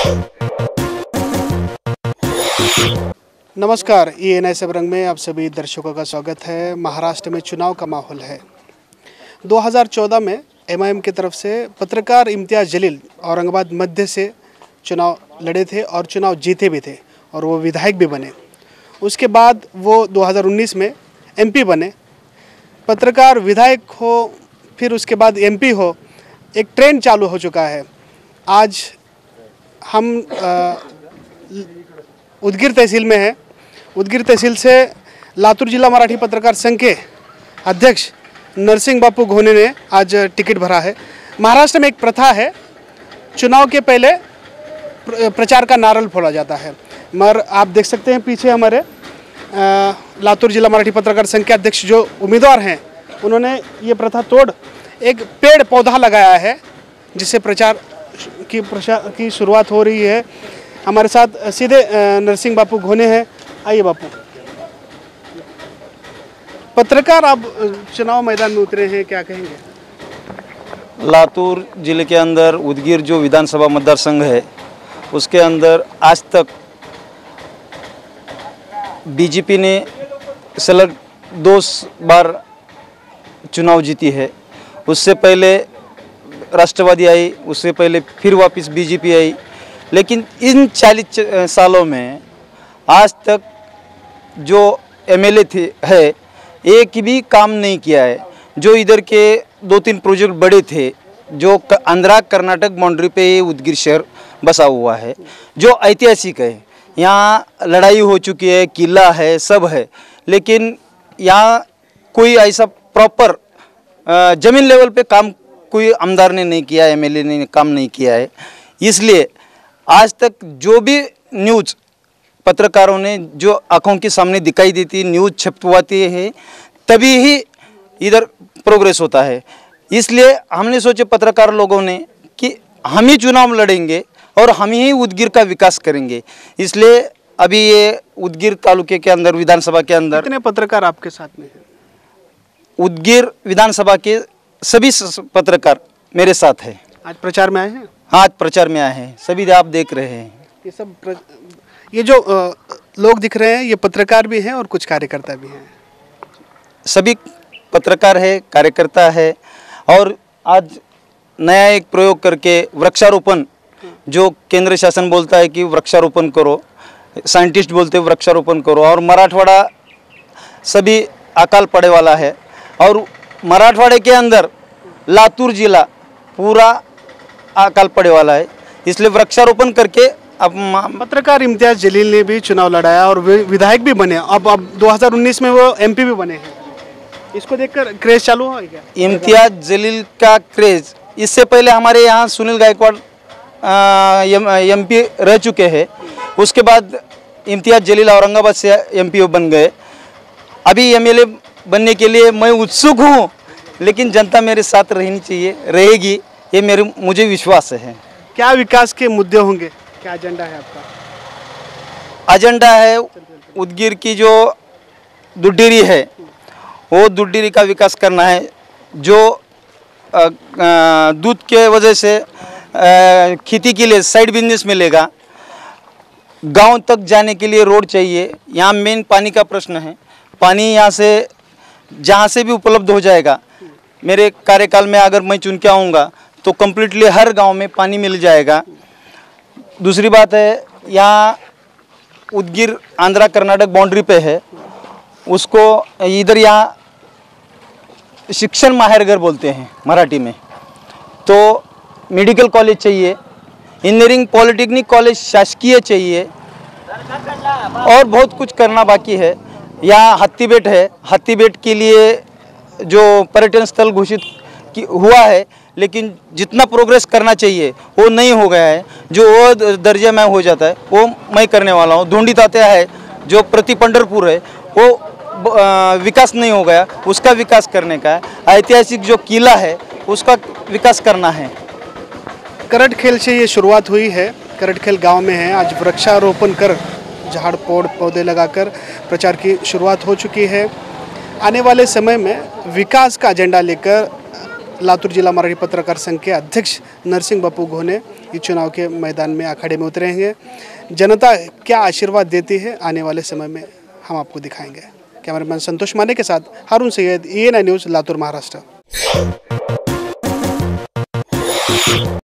नमस्कार, ENI सब रंग में आप सभी दर्शकों का स्वागत है। महाराष्ट्र में चुनाव का माहौल है। 2014 में MIM की तरफ से पत्रकार इम्तियाज़ जलील औरंगाबाद मध्य से चुनाव लड़े थे और चुनाव जीते भी थे और वो विधायक भी बने। उसके बाद वो 2019 में MP बने। पत्रकार विधायक हो, फिर उसके बाद MP हो, एक ट्रेंड चालू हो चुका है। आज हम उदगीर तहसील में हैं। उदगीर तहसील से लातूर जिला मराठी पत्रकार संघ के अध्यक्ष नरसिंह बापू घोने ने आज टिकट भरा है। महाराष्ट्र में एक प्रथा है, चुनाव के पहले प्रचार का नारल फोड़ा जाता है। मगर आप देख सकते हैं पीछे हमारे लातूर जिला मराठी पत्रकार संघ के अध्यक्ष जो उम्मीदवार हैं, उन्होंने ये प्रथा तोड़ एक पेड़ पौधा लगाया है, जिससे प्रचार की शुरुआत हो रही है। हमारे साथ सीधे नरसिंह बापू घोने हैं। आइए बापू। पत्रकार अब चुनाव मैदान में उतरे हैं, क्या कहेंगे? लातूर जिले के अंदर उदगीर जो विधानसभा मतदार संघ है, उसके अंदर आज तक बीजेपी ने सलग 2 बार चुनाव जीती है। उससे पहले राष्ट्रवादी आई, उससे पहले फिर वापस बीजेपी आई। लेकिन इन 40 सालों में आज तक जो MLA है, एक भी काम नहीं किया है। जो इधर के 2-3 प्रोजेक्ट बड़े थे, जो आंध्रा कर्नाटक बाउंड्री पे उदगीर शहर बसा हुआ है, जो ऐतिहासिक है। यहाँ लड़ाई हो चुकी है, किला है, सब है, लेकिन यहाँ कोई ऐसा प्रॉपर ज़मीन लेवल पे काम कोई आमदार ने नहीं किया, MLA ने काम नहीं किया है। इसलिए आज तक जो भी न्यूज़ पत्रकारों ने जो आँखों के सामने दिखाई देती न्यूज़ छपवाती है, तभी ही इधर प्रोग्रेस होता है। इसलिए हमने सोचे पत्रकार लोगों ने कि हम ही चुनाव लड़ेंगे और हम ही उदगीर का विकास करेंगे। इसलिए अभी ये उदगीर तालुके के अंदर विधानसभा के अंदर कितने पत्रकार आपके साथ में हैं? उदगीर विधानसभा के सभी पत्रकार मेरे साथ है। आज प्रचार में आए हैं? हाँ, आज प्रचार में आए हैं। सभी आप देख रहे हैं, ये जो लोग दिख रहे हैं, ये पत्रकार भी हैं और कुछ कार्यकर्ता भी हैं। सभी पत्रकार है, कार्यकर्ता है। और आज नया एक प्रयोग करके वृक्षारोपण, जो केंद्र शासन बोलता है कि वृक्षारोपण करो, साइंटिस्ट बोलते हैं वृक्षारोपण करो। और मराठवाड़ा सभी अकाल पड़े वाला है, और मराठवाड़े के अंदर लातूर जिला पूरा अकाल पड़े वाला है। इसलिए वृक्षारोपण करके अब पत्रकार इम्तियाज़ जलील ने भी चुनाव लड़ाया और विधायक भी बने। अब 2019 में वो MP भी बने हैं। इसको देखकर क्रेज चालू हुआ है क्या? इम्तियाज़ जलील का क्रेज इससे पहले हमारे यहाँ सुनील गायकवाड़ MP रह चुके हैं। उसके बाद इम्तियाज़ जलील औरंगाबाद से MP बन गए। अभी MLA बनने के लिए मैं उत्सुक हूँ, लेकिन जनता मेरे साथ रहनी चाहिए, रहेगी, ये मुझे विश्वास है। क्या विकास के मुद्दे होंगे? क्या एजेंडा है आपका? एजेंडा है उदगीर की जो दुड्डेरी है, वो दुड्डेरी का विकास करना है। जो दूध के वजह से खेती के लिए साइड बिजनेस मिलेगा। गांव तक जाने के लिए रोड चाहिए। यहाँ मेन पानी का प्रश्न है। पानी यहाँ से जहाँ से भी उपलब्ध हो जाएगा। मेरे कार्यकाल में अगर मैं चुन के आऊँगा तो कम्प्लीटली हर गांव में पानी मिल जाएगा। दूसरी बात है, यहाँ उदगीर आंध्रा कर्नाटक बाउंड्री पे है, उसको इधर यहाँ शिक्षण माहेरघर बोलते हैं मराठी में। तो मेडिकल कॉलेज चाहिए, इंजीनियरिंग पॉलिटेक्निक कॉलेज शासकीय चाहिए, और बहुत कुछ करना बाकी है। यहाँ हत्तीबेट है, हत्तीबेट के लिए जो पर्यटन स्थल घोषित हुआ है, लेकिन जितना प्रोग्रेस करना चाहिए वो नहीं हो गया है। जो वो दर्जे में हो जाता है वो मैं करने वाला हूँ। धुंडी तात्या है जो प्रति पंढरपुर है, वो विकास नहीं हो गया, उसका विकास करने का है। ऐतिहासिक जो किला है उसका विकास करना है। करटखेल से ये शुरुआत हुई है। करटखेल गांव में है। आज वृक्षारोपण कर झाड़ पौधे लगाकर प्रचार की शुरुआत हो चुकी है। आने वाले समय में विकास का एजेंडा लेकर लातूर जिला मराठी पत्रकार संघ के अध्यक्ष नरसिंह बापू घोने इस चुनाव के मैदान में अखाड़े में उतरेंगे। जनता क्या आशीर्वाद देती है आने वाले समय में हम आपको दिखाएंगे। कैमरामैन संतोष माने के साथ हारून सैयद, ENI न्यूज़, लातूर, महाराष्ट्र।